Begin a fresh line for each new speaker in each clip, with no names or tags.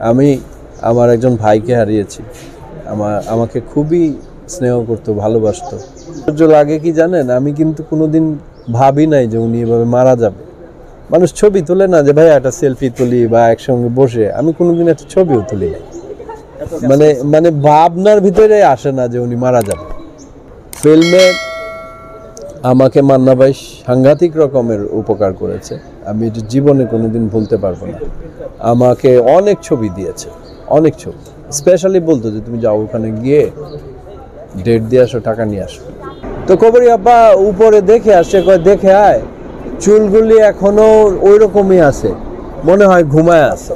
আমি আমার একজন ভাইকে হারিয়েছি। আমাকে খুবই স্নেহ করতো, ভালোবাসতো। লাগে কি জানেন, আমি কিন্তু কোনোদিন ভাবি নাই যে উনি এভাবে মারা যাবে। মানুষ ছবি তোলে না যে ভাই একটা সেলফি তুলি বা একসঙ্গে বসে, আমি কোনোদিন একটা ছবিও তুলি নাই। মানে ভাবনার ভিতরে আসে না যে উনি মারা যাবে। ফিল্মে আমাকে মান্না ভাই সাংঘাতিক রকমের উপকার করেছে, আমি এটা জীবনে কোনোদিন ভুলতে পারবো না। আমাকে অনেক ছবি দিয়েছে, অনেক ছবি। স্পেশালি বলতো যে তুমি যাও ওখানে গিয়ে ডেট দিয়ে আসো, টাকা নিয়ে আসো। তো কবরী আব্বা উপরে দেখে আসছে, কয় দেখে আয়, চুলগুলি এখনো ওই রকমই আছে, মনে হয় ঘুমায় আছে।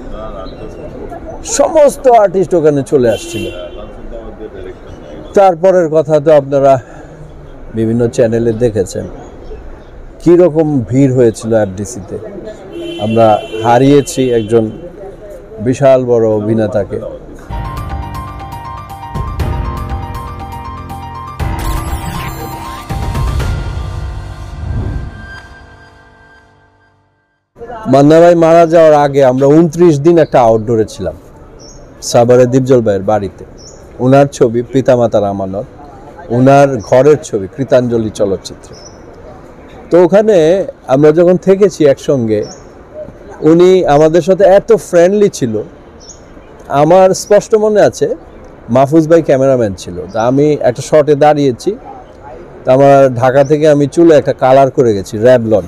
সমস্ত আর্টিস্ট ওখানে চলে আসছিল। তারপরের কথা তো আপনারা বিভিন্ন চ্যানেলে দেখেছেন কীরকম ভিড় হয়েছিল এফডিসিতে। আমরা হারিয়েছি একজন বিশাল বড় অভিনেতাকে। মান্না ভাই মারা যাওয়ার আগে আমরা 29 দিন একটা আউটডোরে ছিলাম, সাভারে দীপজল ভাইয়ের বাড়িতে। ওনার ছবি পিতামাতার আমানত, ওনার ঘরের ছবি কৃতাঞ্জলি চলচ্চিত্রে। তো ওখানে আমরা যখন থেকেছি একসঙ্গে, উনি আমাদের সাথে এত ফ্রেন্ডলি ছিল। আমার স্পষ্ট মনে আছে, মাহফুজ ভাই ক্যামেরাম্যান ছিল। তা আমি একটা শটে দাঁড়িয়েছি, তা আমার ঢাকা থেকে আমি চুলে একটা কালার করে গেছি, র্যাবলন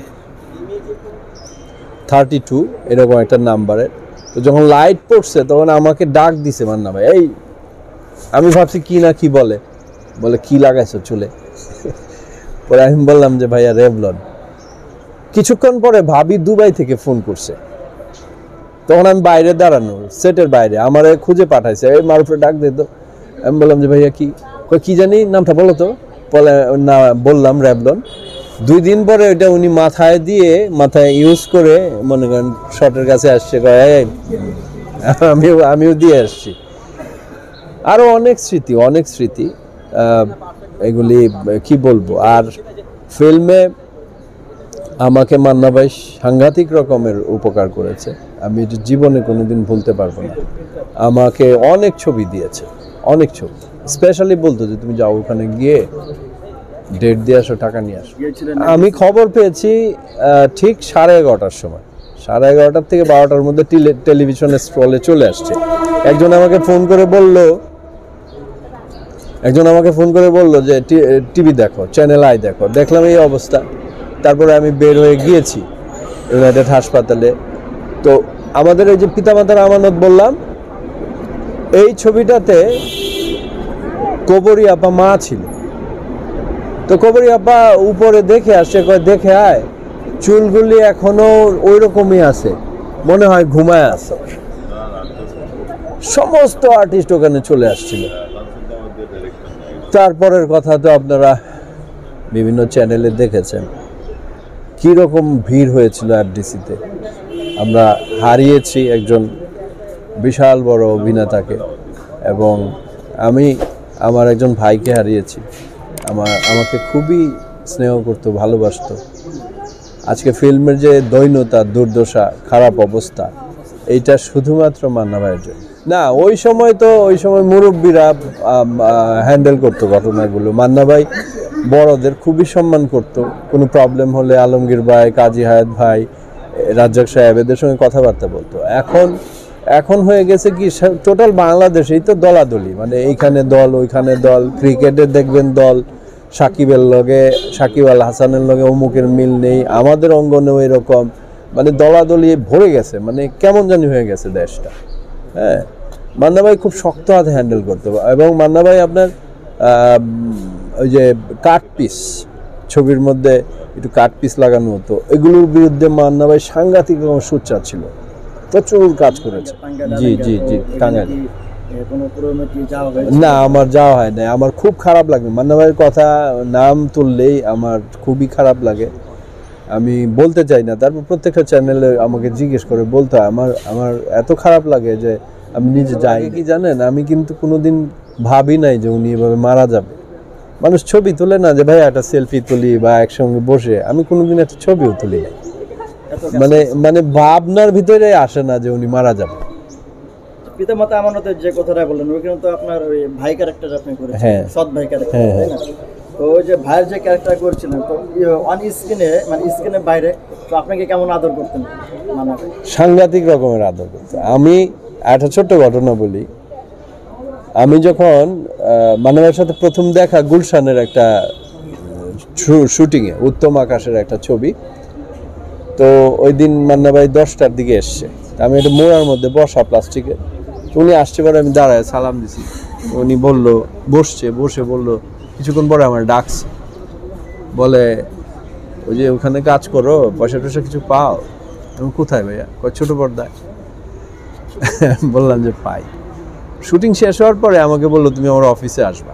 32 এরকম একটা নাম্বারের। তো যখন লাইট পড়ছে তখন আমাকে ডাক দিছে মান্না ভাই, এই আমি ভাবছি কি না কি বলে কি লাগাইছো চুলে। পরে আমি বললাম যে ভাইয়া রেভলন। কিছুক্ষণ পরে ভাবি দুবাই থেকে ফোন করছে, তখন আমি বাইরে দাঁড়ানো, সেটের বাইরে, আমার খুঁজে পাঠাইছে, এই মারুফের ডাক দিত। আমি বললাম যে ভাইয়া কি জানি নামটা বলো তো, বলে না, বললাম রেভলন। 2 দিন পরে ওইটা উনি মাথায় ইউজ করে মনে করেন শটের কাছে আসছে, আমিও দিয়ে আসছি। আরো অনেক স্মৃতি এগুলি কি বলবো। আর ফিল্মে আমাকে মান্না ভাই সাংঘাতিক রকমের উপকার করেছে, আমি এটা জীবনে কোনোদিন ভুলতে পারবো না। আমাকে অনেক ছবি দিয়েছে, অনেক ছবি। স্পেশালি বলতো যে তুমি যাও ওখানে গিয়ে ডেট দিয়ে আসো, টাকা নিয়ে আসো। আমি খবর পেয়েছি ঠিক 11:30টার সময়, 11:30 থেকে 12টার মধ্যে টেলিভিশনের স্ক্রলে চলে আসছে। একজন আমাকে ফোন করে বললো যে টিভি দেখো, চ্যানেল আই দেখো। দেখলাম এই অবস্থা। তারপরে আমি বের হয়ে গিয়েছি ইউনাইটেড হাসপাতালে। তো আমাদের এই যে পিতামাতার আমানত বললাম, এই ছবিটাতে কবরী আপা মা ছিল। তো কবরী আপা উপরে দেখে আসছে, কয় দেখে আয়, চুলগুলি এখনো ওই রকমই আছে, মনে হয় ঘুমায় আছে। সমস্ত আর্টিস্ট ওখানে চলে আসছিল। তারপরের কথা তো আপনারা বিভিন্ন চ্যানেলে দেখেছেন কীরকম ভিড় হয়েছিল এফডিসিতে। আমরা হারিয়েছি একজন বিশাল বড় অভিনেতাকে, এবং আমি আমার একজন ভাইকে হারিয়েছি। আমাকে খুবই স্নেহ করতো, ভালোবাসতো। আজকে ফিল্মের যে দৈন্যতা, দুর্দশা, খারাপ অবস্থা, এইটা শুধুমাত্র মান্না ভাইয়ের জন্য না। ওই সময় মুরব্বীরা হ্যান্ডেল করতো ঘটনাগুলো। মান্না ভাই বড়দের খুবই সম্মান করতো। কোনো প্রবলেম হলে আলমগীর ভাই, কাজী হায়াত ভাই, রাজ্জাক সাহেব এদের সঙ্গে কথাবার্তা বলতো। এখন হয়ে গেছে কি, টোটাল বাংলাদেশেই তো দলাদলি, মানে এইখানে দল ওইখানে দল। ক্রিকেটে দেখবেন দল, সাকিব আল হাসানের লগে অমুকের মিল নেই। আমাদের অঙ্গনেও এরকম, মানে দলাদলি ভরে গেছে, মানে কেমন জানি হয়ে গেছে দেশটা। হ্যাঁ, মান্না ভাই খুব শক্ত হাতে হ্যান্ডেল করতে। এবং মান্না ভাই আপনার ওই যে কাট পিস, ছবির মধ্যে একটু কাট পিস লাগানো হতো, এগুলোর বিরুদ্ধে মান্না ভাই সাংঘাতিক রকম সোচ্চার ছিল, প্রচুর কাজ করেছে। জি টাঙ্গাইল না, আমার যাওয়া হয় না। আমার খুব খারাপ লাগে মান্না ভাইয়ের কথা নাম তুললেই আমার খুবই খারাপ লাগে। আমি বলতে চাই না, তারপর প্রত্যেকটা চ্যানেলে আমাকে জিজ্ঞেস করে বলতে হয়। আমার এত খারাপ লাগে যে আমি নিজে যাই। কি জানেন, আমি কিন্তু কোনোদিন ভাবি নাই যে উনি এভাবে মারা যাবে। মানুষ ছবি তোলে না যে ভাই একটা সেলফি তুলি বা একসঙ্গে বসে, আমি কোনোদিন একটা ছবিও তুলি নাই। মানে ভাবনার ভিতরে আসে না যে উনি মারা যাবে।
পিতামাতা আমানতের যে কথাটা বললেন ওইখানে তো আপনার ওই ভাই ক্যারেক্টার আপনি করেছেন, সৎ ভাই ক্যারেক্টার, তাই না? তো ওই যে ভাইয়ের যে ক্যারেক্টার করছিলেন, তো অন স্ক্রিনে মানে স্ক্রিনের বাইরে তো আপনাকে কেমন আদর করতেন মান্না ভাই?
সাংঘাতিক রকমের আদর করতেন। আমি একটা ছোট্ট ঘটনা বলি। আমি যখন মান্না ভাইয়ের সাথে প্রথম দেখা গুলশানের একটা শুটিংয়ে, উত্তম আকাশের একটা ছবি, তো ওই দিন মান্না ভাই 10টার দিকে এসছে। আমি একটা মোড়ার মধ্যে বসা প্লাস্টিকে, উনি আসছে পরে আমি দাঁড়ায় সালাম দিছি। উনি বলল, বসে বলল, কিছুক্ষণ পরে আমার ডাকছে, বলে ওই যে ওখানে কাজ করো, পয়সা টয়সা কিছু পাও? আমি কোথায় ভাইয়া? ছোট পর্দায়। বললাম যে পাই। শুটিং শেষ হওয়ার পরে আমাকে বললো তুমি আমার অফিসে আসবা।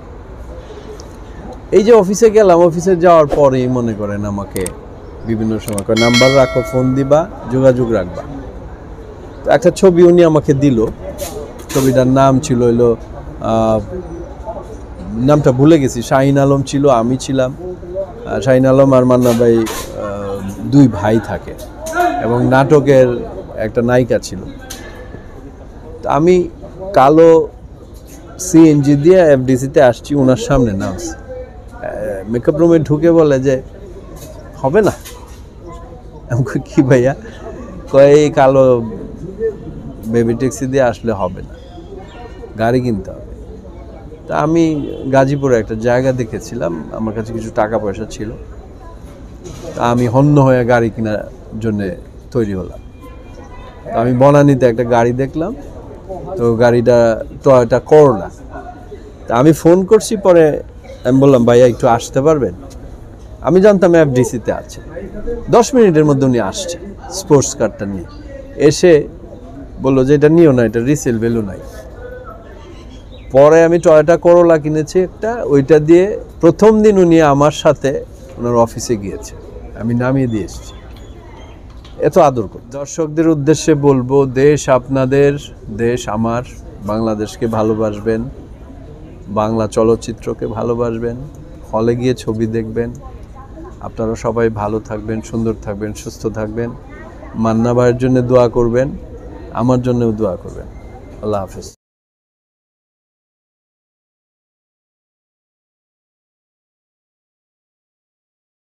এই যে অফিসে গেলাম, অফিসে যাওয়ার পরেই মনে করেন আমাকে বিভিন্ন সময় নাম্বার রাখো, ফোন দিবা, যোগাযোগ রাখবা। তো একটা ছবি উনি আমাকে দিল। ছবিটার নাম ছিল হইলো, নামটা ভুলে গেছি, শাহিন আলম ছিল, আমি ছিলাম। শাহিন আলম আর মান্না ভাই দুই ভাই থাকে, এবং নাটকের একটা নায়িকা ছিল। তো আমি কালো সিএনজি দিয়ে এফডিসিতে আসছি, ওনার সামনে নামছি। মেকআপ রুমে ঢুকে বলে যে হবে না। আমি কি ভাইয়া? এই কালো বেবি ট্যাক্সি দিয়ে আসলে হবে না, গাড়ি কিনতে হবে। তা আমি গাজীপুরে একটা জায়গা দেখেছিলাম, আমার কাছে কিছু টাকা পয়সা ছিল, তা আমি হন্য হয়ে গাড়ি কেনার জন্যে তৈরি হলাম। তো আমি বনানীতে একটা গাড়ি দেখলাম, তো গাড়িটা টয়োটা করোলা। তা আমি ফোন করছি, পরে আমি বললাম ভাইয়া একটু আসতে পারবেন? আমি জানতাম এফডিসিতে আছে। 10 মিনিটের মধ্যে উনি আসছে স্পোর্টস কারটা নিয়ে। এসে বললো যে এটা নিও না, এটা রিসেল ভ্যালু নাই। পরে আমি টয়োটা করোলা কিনেছি একটা, ওইটা দিয়ে প্রথম দিন উনি আমার সাথে ওনার অফিসে গিয়েছে, আমি নামিয়ে দিয়ে এসেছি। এত আদর করত। দর্শকদের উদ্দেশ্যে বলবো, দেশ আপনাদের, দেশ আমার, বাংলাদেশকে ভালোবাসবেন, বাংলা চলচ্চিত্রকে ভালোবাসবেন, হলে গিয়ে ছবি দেখবেন। আপনারা সবাই ভালো থাকবেন, সুন্দর থাকবেন, সুস্থ থাকবেন। মান্না ভাইয়ের জন্য দোয়া করবেন, আমার জন্যও দোয়া করবেন। আল্লাহ হাফেজ।